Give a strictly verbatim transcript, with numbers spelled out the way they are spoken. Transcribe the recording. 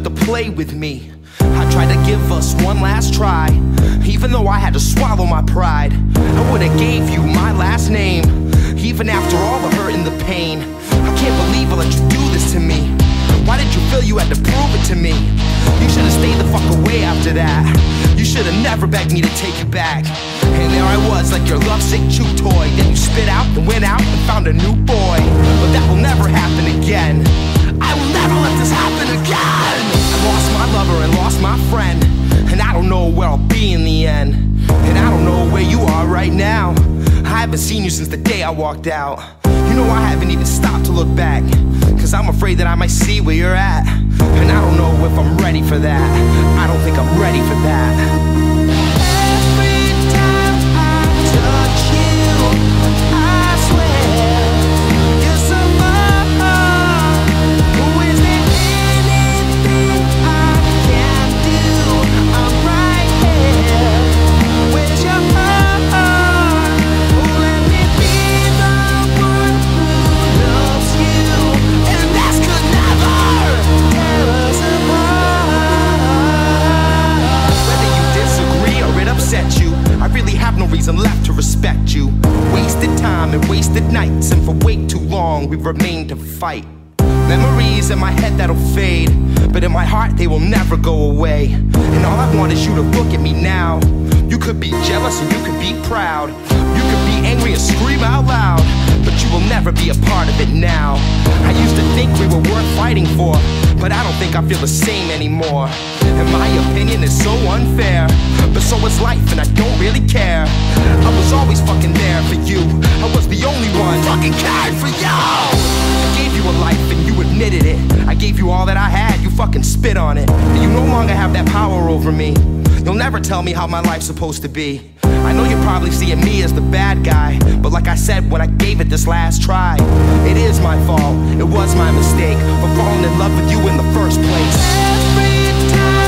left to play with me. I tried to give us one last try, even though I had to swallow my pride. I would've gave you my last name, even after all the hurt and the pain. I can't believe I let you do this to me. Why did you feel you had to prove it to me? You should've stayed the fuck away after that. You should've never begged me to take it back. And there I was, like your lovesick chew toy. Then you spit out and went out and found a new boy. But that will never happen again. I will never let this happen again. I lost my lover and lost my friend, and I don't know where I'll be in the end. And I don't know where you are right now. I haven't seen you since the day I walked out. You know I haven't even stopped to look back, cause I'm afraid that I might see where you're at. And I don't know if I'm ready for that. I don't think I'm ready for that. Left to respect you. Wasted time and wasted nights, and for way too long we've remained to fight. Memories in my head that'll fade, but in my heart they will never go away. And all I want is you to look at me now. You could be jealous and you could be proud. You could be angry and scream out loud, but you will never be a part of it now. I used to think we were worth fighting for, but I don't think I feel the same anymore. And my opinion is so unfair, but so is life and I don't really care. I was always fucking there for you. I was the only one fucking caring for you. I gave you a life and you admitted it. I gave you all that I had, you fucking spit on it. And you no longer have that power over me. You'll never tell me how my life's supposed to be. I know you're probably seeing me as the bad guy, but like I said when I gave it this last try, it is my fault, it was my mistake for falling in love with you in the first place. Every time